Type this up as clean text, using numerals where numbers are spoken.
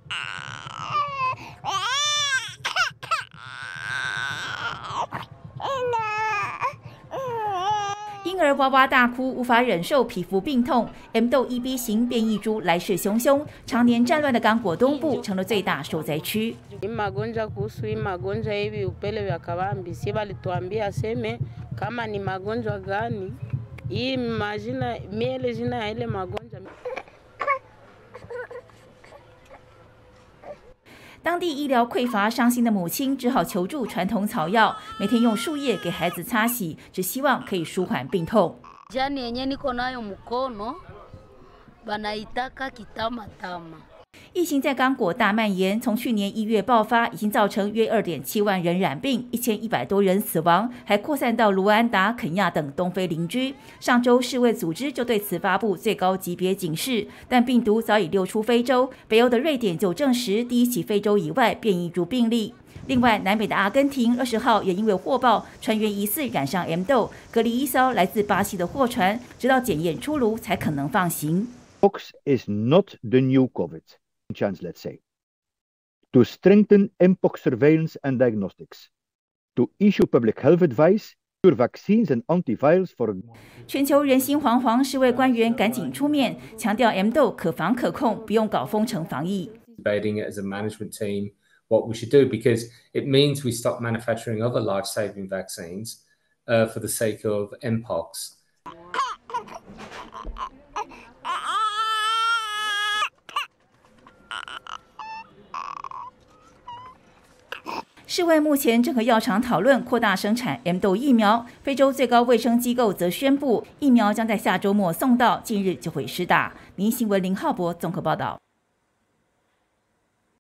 婴儿哇哇大哭，无法忍受皮肤病痛。M 豆EB 型变异株来势汹汹，常年战乱的刚果东部成了最大受灾区。 Magonjwa kuhusu hii magonjwa hivi upele vya kawambi, si walituambia aseme kama ni magonjwa gani hii majina miele jina ya ile magonjwa. 当地医疗匮乏，伤心的母亲只好求助传统草药，每天用树叶给孩子擦洗，只希望可以舒缓病痛。 Jani yenye niko nayo mkono banaitaka kitamatama。 疫情在刚果大蔓延，从去年1月爆发，已经造成约2.7万人染病，1100多人死亡，还扩散到卢安达、肯亚等东非邻居。上周世卫组织就对此发布最高级别警示，但病毒早已溜出非洲。北欧的瑞典就证实第一起非洲以外变异株病例。另外，南美的阿根廷20号也因为获报船员疑似染上 M 豆，隔离一艘来自巴西的货船，直到检验出炉才可能放行。 Mpox is not the new COVID chance, let's say. To strengthen mpox surveillance and diagnostics, to issue public health advice, cure vaccines and antivirals for. 全球人心惶惶，世卫官员赶紧出面强调 M 豆可防可控，不用搞封城防疫。 Debating it as a management team what we should do because it means we stop manufacturing other life-saving vaccines for the sake of mpox. 世卫目前正和药厂讨论扩大生产 M 豆疫苗，非洲最高卫生机构则宣布疫苗将在下周末送到，近日就会施打。民新闻林浩博综合报道。